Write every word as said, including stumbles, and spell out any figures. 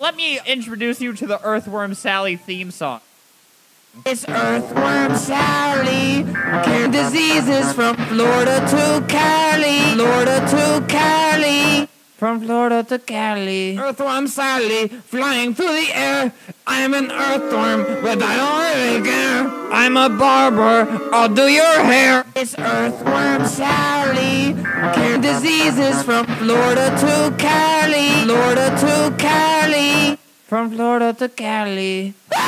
Let me introduce you to the Earthworm Sally theme song. It's Earthworm Sally, curing diseases from Florida to Cali, Florida to Cali, from Florida to Cali. Earthworm Sally, flying through the air. I'm an earthworm, but I don't really care. I'm a barber, I'll do your hair. It's Earthworm Sally, curing diseases from Florida to Cali, Florida to Cali, from Florida to Cali.